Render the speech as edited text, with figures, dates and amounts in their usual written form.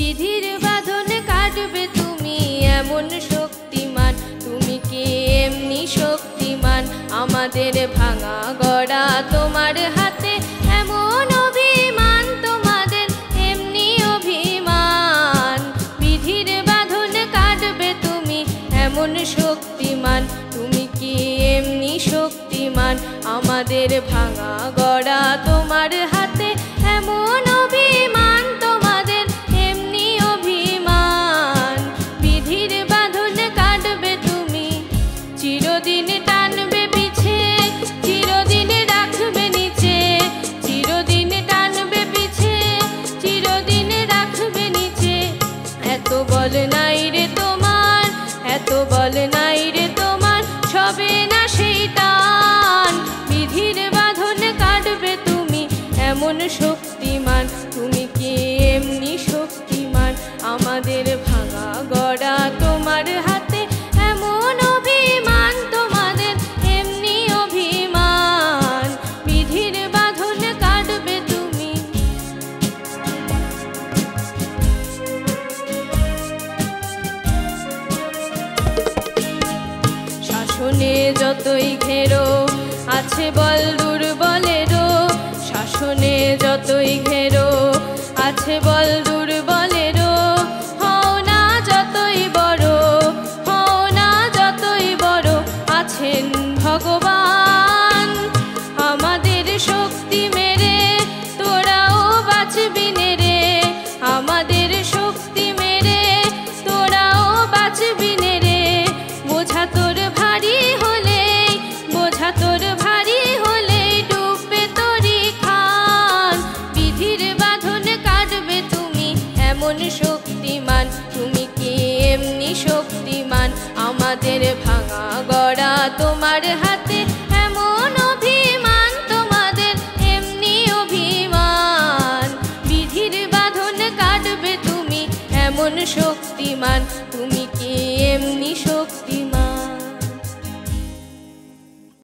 বিধির বাঁধন কাটবে তুমি এমন শক্তিমান, তুমি কি এমনি শক্তিমান? আমাদের ভাঙা গড়া তোমার হাতে, এমন অভিমান তোমাদের এমনি অভিমান। বিধির বাঁধন কাটবে তুমি এমন শক্তিমান, তুমি কি এমনি শক্তিমান? আমাদের ভাঙা গড়া তোমার হাতে, এমন অভিমান তোমাদের এমনি অভিমান। বিধির বাঁধন কাটবে তুমি, চিরদিন টানবে পিছে, চিরদিন রাখবে নিচে, চিরদিন টানবে পিছে, চিরদিন রাখবে নিচে। এত বল নাই রে তোমার, এত বল নাই রে তোমার, সবে না সেই টান। বিধির বাঁধন কাটবে তুমি এমন শক্তিমান, তুমি কি এমনি শক্তিমান? আমাদের ভাঙা গড়া তোমার হাতে, এমন অভিমান তোমাদের এমনি অভিমান। বিধির বাঁধন কাটবে তুমি। শাসনে যতই ঘেরো আছে বল দুর্বলেরও, শাসনে যতই ঘেরো আছে বল দুর্বলেরও। হও না যতই বড়, হও না যতই বড়, আছেন ভগবান। আমাদের শক্তি মেরে তোরাও বাঁচবি নে রে, আমাদের শক্তি মেরে তোরাও বাঁচবি নে রে। বোঝা তোর ভারী হলেই, বোঝা তোর ভারী হলেই ডুববে তোরই খান। বিধির বাঁধন কাটবে তুমি এমন শক্তিমান, তুমি কি এমনি শক্তিমান? আমাদের ভাঙা গড়া তোমার হাতে, এমন অভিমান তোমাদের এমনি অভিমান। বিধির বাঁধন কাটবে তুমি এমন শক্তিমান, তুমি